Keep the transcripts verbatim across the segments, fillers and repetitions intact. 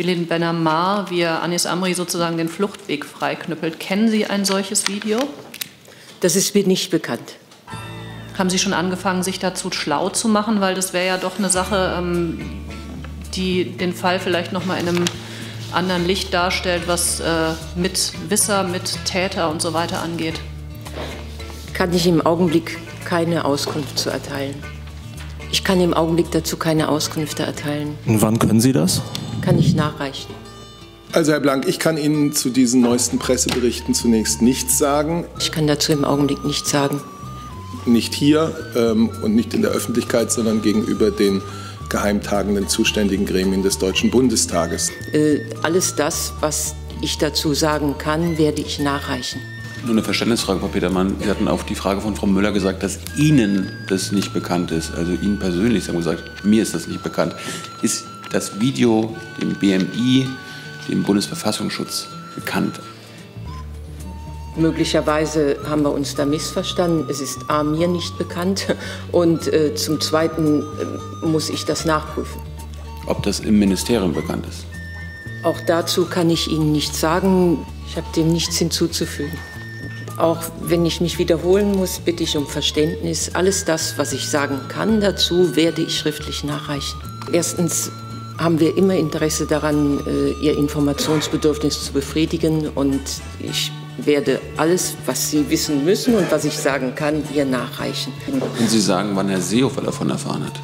Wilhelm Ben-Ammar, wie er Anis Amri sozusagen den Fluchtweg freiknüppelt. Kennen Sie ein solches Video? Das ist mir nicht bekannt. Haben Sie schon angefangen, sich dazu schlau zu machen? Weil das wäre ja doch eine Sache, ähm, die den Fall vielleicht noch mal in einem anderen Licht darstellt, was äh, mit Wisser, mit Täter und so weiter angeht. Kann ich im Augenblick keine Auskunft zu erteilen. Ich kann im Augenblick dazu keine Auskünfte erteilen. Und wann können Sie das? Kann ich nachreichen. Also Herr Blank, ich kann Ihnen zu diesen neuesten Presseberichten zunächst nichts sagen. Ich kann dazu im Augenblick nichts sagen. Nicht hier ähm, und nicht in der Öffentlichkeit, sondern gegenüber den geheimtagenden zuständigen Gremien des Deutschen Bundestages. Äh, alles das, was ich dazu sagen kann, werde ich nachreichen. Nur eine Verständnisfrage, Frau Petermann. Sie hatten auf die Frage von Frau Müller gesagt, dass Ihnen das nicht bekannt ist. Also Ihnen persönlich. Sie haben gesagt, mir ist das nicht bekannt. Ist das Video dem B M I, dem Bundesverfassungsschutz, bekannt? Möglicherweise haben wir uns da missverstanden. Es ist A, mir nicht bekannt und äh, zum Zweiten äh, muss ich das nachprüfen. Ob das im Ministerium bekannt ist? Auch dazu kann ich Ihnen nichts sagen. Ich habe dem nichts hinzuzufügen. Auch wenn ich mich wiederholen muss, bitte ich um Verständnis. Alles das, was ich sagen kann dazu, werde ich schriftlich nachreichen. Erstens haben wir immer Interesse daran, Ihr Informationsbedürfnis zu befriedigen. Und ich werde alles, was Sie wissen müssen und was ich sagen kann, ihr nachreichen. Können Sie sagen, wann Herr Seehofer davon erfahren hat?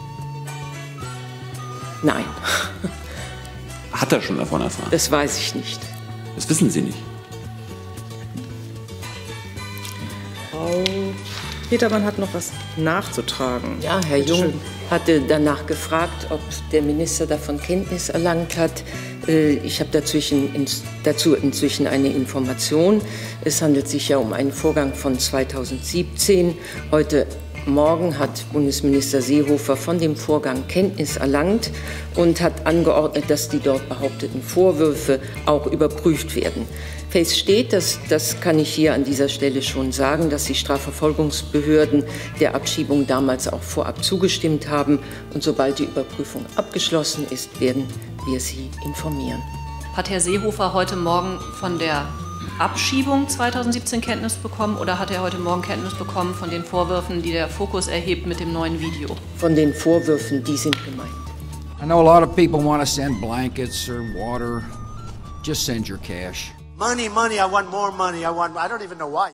Nein. Hat er schon davon erfahren? Das weiß ich nicht. Das wissen Sie nicht. Frau Petermann hat noch was nachzutragen. Ja, Herr Bitte Jung schön. hatte danach gefragt, ob der Minister davon Kenntnis erlangt hat. Ich habe dazu inzwischen eine Information. Es handelt sich ja um einen Vorgang von zweitausendsiebzehn. Heute Morgen hat Bundesminister Seehofer von dem Vorgang Kenntnis erlangt und hat angeordnet, dass die dort behaupteten Vorwürfe auch überprüft werden. Fest steht, dass, das kann ich hier an dieser Stelle schon sagen, dass die Strafverfolgungsbehörden der Abschiebung damals auch vorab zugestimmt haben. Und sobald die Überprüfung abgeschlossen ist, werden wir Sie informieren. Hat Herr Seehofer heute Morgen von der Abschiebung zweitausendsiebzehn Kenntnis bekommen oder hat er heute Morgen Kenntnis bekommen von den Vorwürfen, die der Fokus erhebt mit dem neuen Video? Von den Vorwürfen, die sind gemeint. I know a lot of people want to send blankets or water. Just send your cash. Money, money, I want more money. I want, I don't even know why.